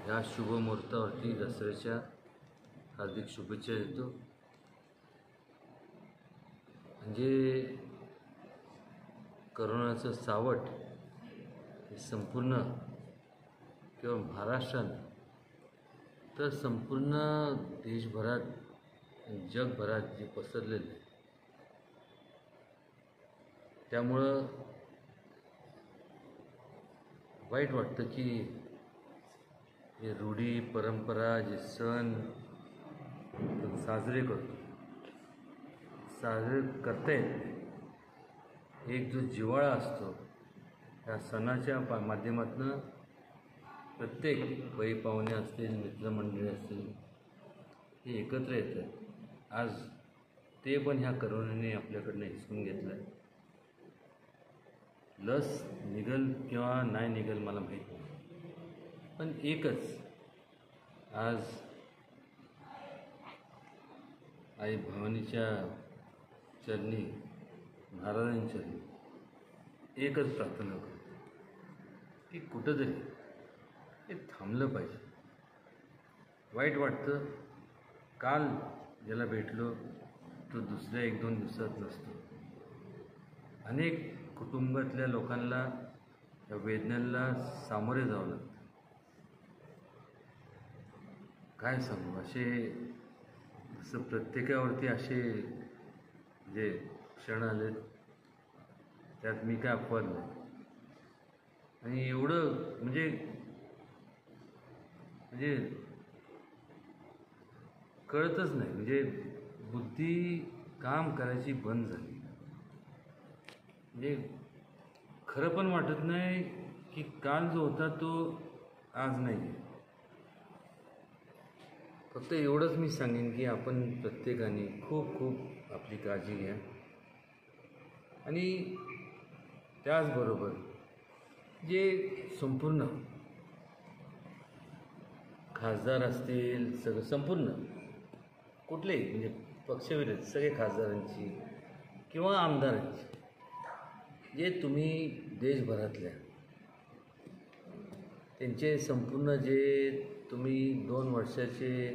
ह्या शुभ मुहूर्तावरती दसऱ्याच्या हार्दिक शुभेच्छा देतो. म्हणजे करोनाचं सावट हे संपूर्ण किंवा महाराष्ट्रात तर संपूर्ण देशभरात जगभरात जे पसरलेलं आहे, त्यामुळं वाईट वाटतं की हे रूढी परंपरा जे सण आपण साजरे करतो, साजरे करतायत एक जो जिव्हाळा असतो ह्या सणाच्या माध्यमातून प्रत्येक पै पाहुणे असतील, मित्रमंडळी असतील, हे एकत्र येतात. आज ते पण ह्या करोनाने आपल्याकडनं हिसकून घेतलं आहे. लस निघल किंवा नाही निघल मला माहीत नाही, पण एकच आज आई भवानीच्या चरणी, महाराजांच्या चरणी एकच प्रार्थना करतो की कुठंतरी हे थांबलं पाहिजे. वाईट वाटतं, काल ज्याला भेटलो तो दुसऱ्या 1-2 दिवसात नसतो. अनेक कुटुंबातल्या लोकांना या वेदनेला सामोरे जावं लागतं. काय सांगू, असे जसं प्रत्येकावरती असे जे क्षण आले त्यात मी काय अपवाद नाही. आणि एवढं म्हणजे कळतच नाही, म्हणजे बुद्धी काम करायची बंद झाली. म्हणजे खरं पण वाटत नाही की काल जो होता तो आज नाही आहे. फक्त एवढंच मी सांगेन की आपण प्रत्येकाने खूप खूप आपली काळजी घ्या. आणि त्याचबरोबर जे संपूर्ण खासदार असतील, सगळं संपूर्ण कुठलेही म्हणजे पक्षविरोध सगळे खासदारांची किंवा आमदारांची, जे तुम्ही देशभरातल्या त्यांचे संपूर्ण जे तुम्ही 2 वर्षाचे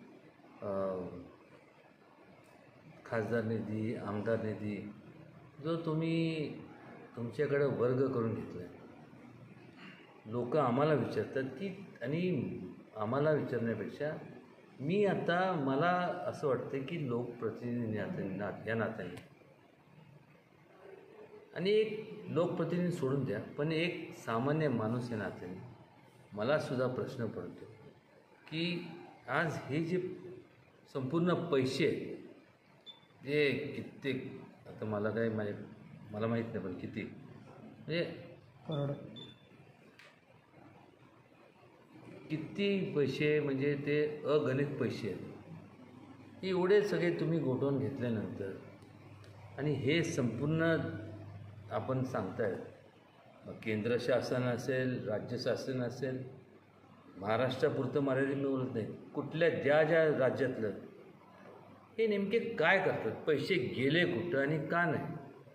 खासदार निधी, आमदार निधी जो तुम्ही तुमच्याकडं वर्ग करून घेतला आहे. लोक आम्हाला विचारतात की, आणि आम्हाला विचारण्यापेक्षा मला असं वाटतं की लोकप्रतिनिधी या नात्याने आणि एक लोकप्रतिनिधी सोडून द्या, पण एक सामान्य माणूस या नात्याने मलासुद्धा प्रश्न पडतो की आज हे जे संपूर्ण पैसे जे कित्येक, आता मला माहीत नाही पण किती म्हणजे किती पैसे, म्हणजे ते अगणित पैसे आहेत. एवढे सगळे तुम्ही गोठवून घेतल्यानंतर आणि हे संपूर्ण आपण सांगताय, केंद्र शासन असेल, राज्य शासन असेल, महाराष्ट्रापुरतं मर्यादित मी बोलत नाही, कुठल्या ज्या राज्यातलं हे नेमके काय करतात, पैसे गेले कुठं आणि का नाही.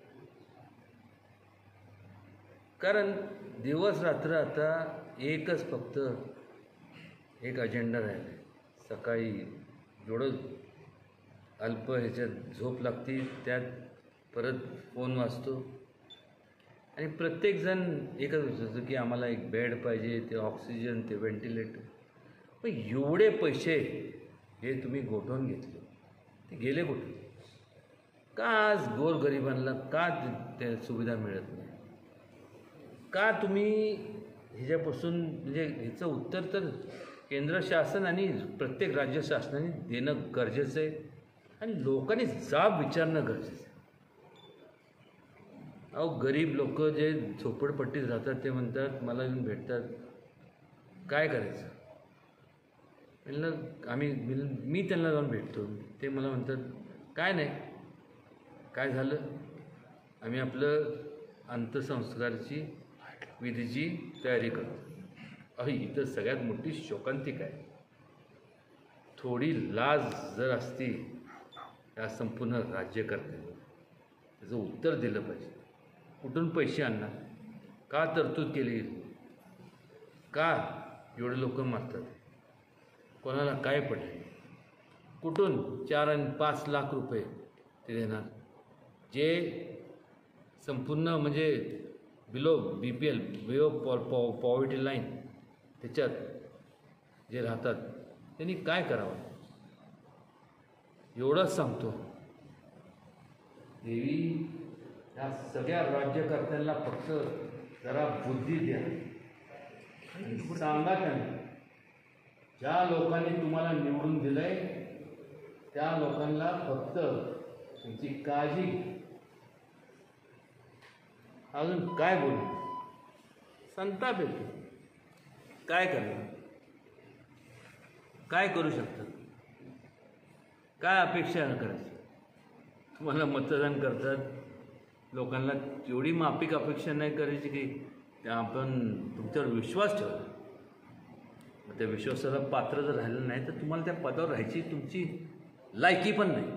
कारण दिवस रात्र आता एकच फक्त एक अजेंडा राहिला आहे. सकाळी जेवढं अल्प ह्याच्यात झोप लागते त्यात परत फोन वाजतो आणि प्रत्येकजण एकच विचारतो की आम्हाला एक बेड पाहिजे, ते ऑक्सिजन, ते व्हेंटिलेटर. पण एवढे पैसे हे तुम्ही गोठवून घेतले, ते गेले कुठे? का आज गोरगरिबांना का त्या सुविधा मिळत नाही? का तुम्ही ह्याच्यापासून, म्हणजे ह्याचं उत्तर तर केंद्र शासन आणि प्रत्येक राज्य शासनाने देणं गरजेचं आहे आणि लोकांनी जाब विचारणं गरजेचं आहे. अहो, गरीब लोक जे झोपडपट्टीत राहतात ते म्हणतात, मला येऊन भेटतात, काय करायचं? मी त्यांना जाऊन भेटतो, ते मला म्हणतात काय नाही, काय झालं, आम्ही आपलं अंत्यसंस्काराची विधीची तयारी करतो. इथं सगळ्यात मोठी शोकांतिका आहे. थोडी लाज जर असती या संपूर्ण राज्यकर्त्यांनी, त्याचं उत्तर दिलं पाहिजे. कुठून पैसे आणणार, का तरतूद केली, का एवढे लोक मारतात, कोणाला काय पटेल? कुठून 4 आणि 5 लाख रुपये ते देणार? जे संपूर्ण म्हणजे below BPL, below poverty line त्याच्यात जे राहतात त्यांनी काय करावं? एवढंच सांगतो, देवी या सगळ्या राज्यकर्त्यांना फक्त जरा बुद्धी द्या. सांगा त्यांना, ज्या लोकांनी तुम्हाला निवडून दिलंय त्या लोकांना फक्त त्यांची काळजी घ्या. अजून काय बोलू? संताप येतो. काय करणार? काय करू शकतात? काय अपेक्षा करायची? तुम्हाला मतदान करतात लोकांना, एवढी माफिक अपेक्षा नाही करायची की आपण तुमच्यावर विश्वास ठेवला. त्या विश्वासाला पात्र जर राहिलं नाही तर तुम्हाला त्या पदावर राहायची तुमची लायकी पण नाही.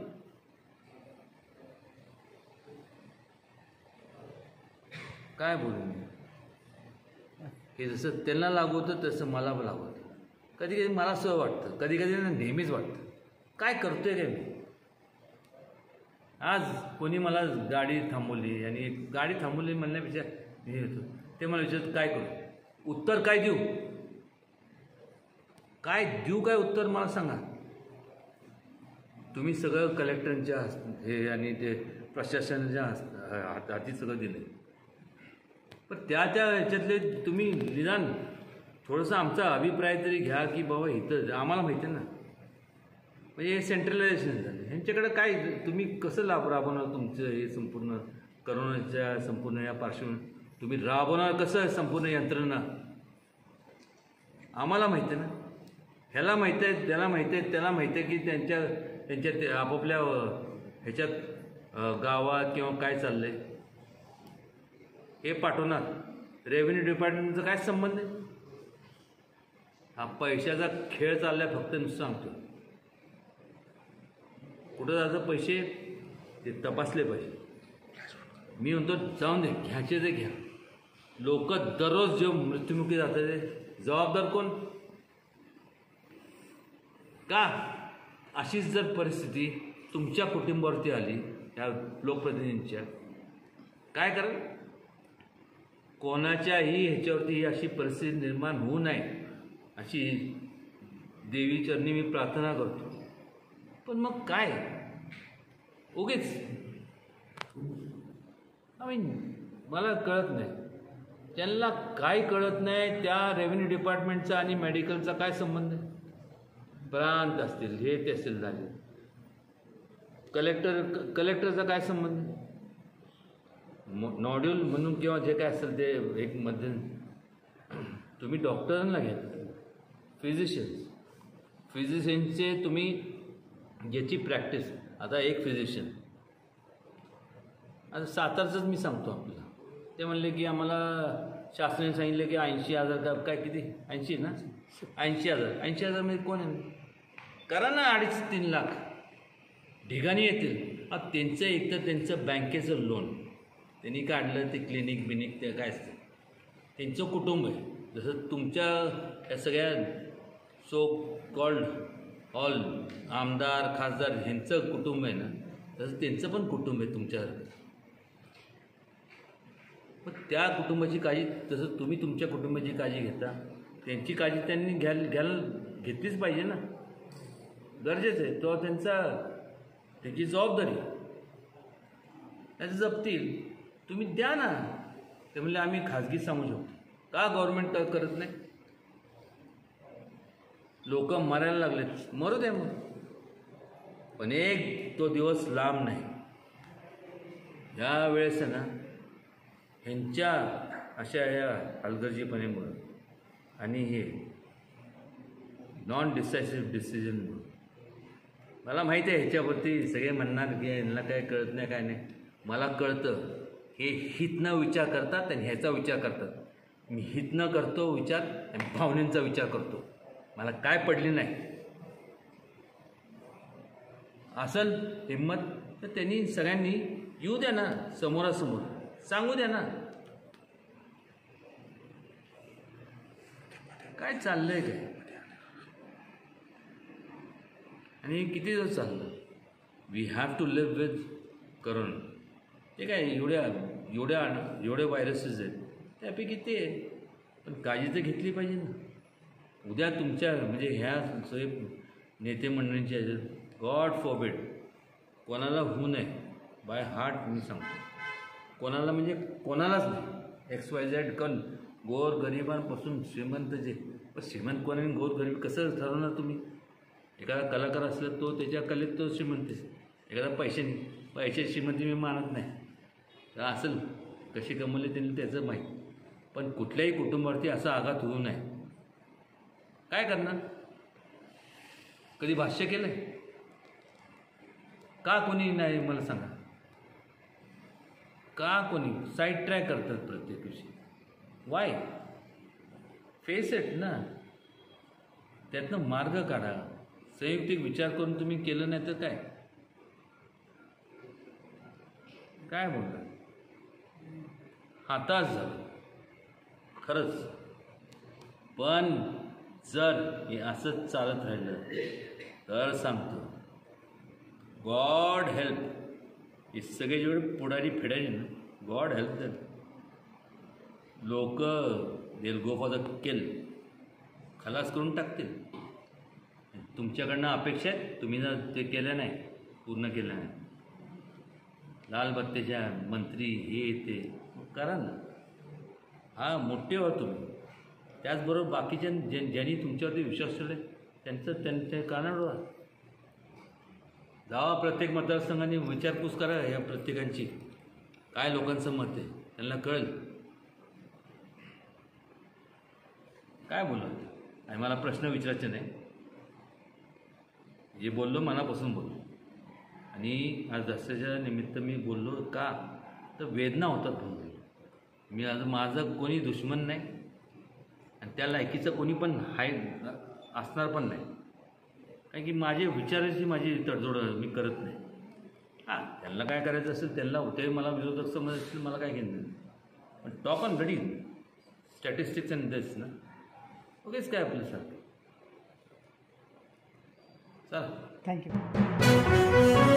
काय बोलू मी? हे जसं त्यांना लागू होतं तसं मला लागू होतं. कधी कधी मला असं वाटतं, कधी कधी नेहमीच वाटतं, काय करतोय काय मी? आज कोणी मला गाडी थांबवली, आणि गाडी थांबवली म्हणण्यापेक्षा हे होतं, ते मला विचारत काय करू? उत्तर काय देऊ? काय देऊ? काय उत्तर मला सांगा. तुम्ही सगळं कलेक्टरांच्या हे आणि ते प्रशासनाच्या हाती सगळं दिलं, पण त्या ह्याच्यातले तुम्ही निदान थोडंसं आमचा अभिप्राय तरी घ्या की बाबा इथं आम्हाला माहिती आहे ना. म्हणजे हे सेंट्रलायझेशन झालं. ह्यांच्याकडे काय तुम्ही कसं राबवणार तुमचं हे संपूर्ण करोनाच्या संपूर्ण या पार्श्वभूमीवर तुम्ही राबवणार कसं संपूर्ण यंत्रणा? आम्हाला माहिती आहे ना, ह्याला माहीत आहे, त्याला माहीत आहे, त्याला माहीत आहे की त्यांच्या आपापल्या ह्याच्यात गावात किंवा काय चाललं आहे हे पाठवणार. रेव्हेन्यू डिपार्टमेंटचा काय संबंध आहे? हा पैशाचा खेळ चालला आहे फक्त. नुसतं सांगतो, कुठं जायचं पैसे ते तपासले पाहिजे. मी म्हणतो जाऊन दे, घ्यायचे ते घ्या. लोक दररोज जे मृत्युमुखी जातात ते जबाबदार कोण? का अशीच जर परिस्थिती तुमच्या कुटुंबावरती आली, त्या लोकप्रतिनिधींच्या, काय कराल? कोणाच्याही ह्याच्यावरती ही अशी परिस्थिती निर्माण होऊ नये अशी देवीचरणी मी प्रार्थना करतो. पण मग काय उगीच मला कळत नाही, त्यांना काय कळत नाही. त्या रेव्हेन्यू डिपार्टमेंटचा आणि मेडिकलचा काय संबंध आहे? प्रांत असतील, हे तहसील झाले, कलेक्टरचा काय संबंध? नॉड्यूल म्हणून किंवा जे काय असेल ते एक मध्ये तुम्ही डॉक्टरांना घ्या, फिजिशियनचे तुम्ही ज्याची प्रॅक्टिस. आता एक फिजिशियन, आता सातारचंच मी सांगतो आपल्याला, ते म्हणले की आम्हाला शासनाने सांगितलं की 80,000 का काय किती 80 ना 80,000 मध्ये कोण आहे? करा ना 2.5-3 लाख ठिकाणी येतील. त्यांचं एक तर त्यांचं बँकेचं लोन त्यांनी काढलं, ते क्लिनिक बिनिक ते काय असतं त्यांचं कुटुंब आहे. जसं तुमच्या या सगळ्या सो कॉल्ड ऑल आमदार खासदार ह्यांचं कुटुंब आहे ना, तसं त्यांचं पण कुटुंब आहे तुमच्यासारखं. पण त्या कुटुंबाची काळजी तसं तुम्ही तुमच्या कुटुंबाची काळजी घेता, त्यांची काळजी त्यांनी घेतलीच पाहिजे ना, गरजेचं आहे. तो त्यांची जबाबदारी त्याचं जपतील, तुम्ही द्या ना. ते म्हणले आम्ही खाजगी सांगू शकतो. का गव्हर्नमेंट करत नाही? लोक मरायला लागलेत, मरू द्या मग, पण एक तो दिवस लांब नाही. या वेळेस ना ह्यांच्या अशा या हलगर्जीपणेमुळं आणि हे नॉन डिसायसिव्ह डिसिजनमुळं, मला माहिती आहे ह्याच्यावरती सगळे म्हणणार की यांना काय कळत नाही काय नाही. मला कळतं, हे हितनं विचार करतात आणि ह्याचा विचार करतात. मी हितनं करतो विचार आणि भावनेंचा विचार करतो. मला काय पडली नाही. असल हिंमत तर त्यांनी सगळ्यांनी येऊ द्या ना, समोरासमोर सांगू द्या ना. काय चाललंय काय आणि किती दिवस चाललं. We have to live with corona. ते काय एवढे व्हायरसेस आहेत त्यापैकी ते आहे. पण काळजी तर घेतली पाहिजे ना. उद्या तुमच्या म्हणजे ह्या सगळे नेते मंडळींच्या ह्याच्यात गॉड फॉरबिड कोणाला होऊ नये बाय हार्ट मी सांगतो. कोणाला म्हणजे कोणालाच नाही. XYZ कन गोर गरिबांपासून श्रीमंत जे. पण श्रीमंत कोण आणि गोर गरीब कसं ठरवणार तुम्ही. एखादा कलाकार असला तो त्याच्या कलेत तो श्रीमंत. एखादा पैसे श्रीमंती मी मानत नाही. तर असेल कशी कमवले त्यांनी त्याचं माहीत. पण कुठल्याही कुटुंबावरती असा आघात होऊ नये. काय करणार. कधी भाष्य केलं आहे का कोणी नाही मला सांगा. का कोणी साईड ट्रॅक करतात प्रत्येक दिवशी. वाय फेस इट ना. त्यातनं मार्ग काढा. संयुक्तिक विचार करून तुम्ही केलं नाही तर काय बोलता. हाताश झालं खरंच. पण जर हे असंच चालत राहिलं तर सांगतो गॉड हेल्प. हे सगळे जेवढे पुढारी फिडायचे ना गॉड हेल्प देल. लोक देल गो फॉर द किल. खलास करून टाकतील. तुमच्याकडनं अपेक्षा आहेत. तुम्ही जर ते केलं नाही पूर्ण केलं नाही. लाल बत्तीच्या मंत्री हे ते करा ना. हा मोठे व्हा तुम्ही. त्याचबरोबर बाकीच्या ज्यांनी तुमच्यावरती विश्वास ठेवले त्यांच्या कानावर व्हा. जावा प्रत्येक मतदारसंघाने विचारपूस करा या प्रत्येकांची काय लोकांचं मत आहे. त्यांना कळेल काय बोलत. आणि मला प्रश्न विचारायचे नाही. जे बोललो मनापासून बोललो. आणि आज दसऱ्याच्या निमित्त मी बोललो का तर वेदना होतात म्हणून. मी आज माझं कोणी दुश्मन नाही आणि त्या लायकीचं कोणी पण असणार पण नाही. कारण की माझे विचाराची माझी तडजोड मी करत नाही. हां त्यांना काय करायचं असेल त्यांना ते मला विरोधक समज असतील मला काय घेणं. पण top on ready statistics and this ना ओकेच काय आपल्यासारखं. चला थँक्यू.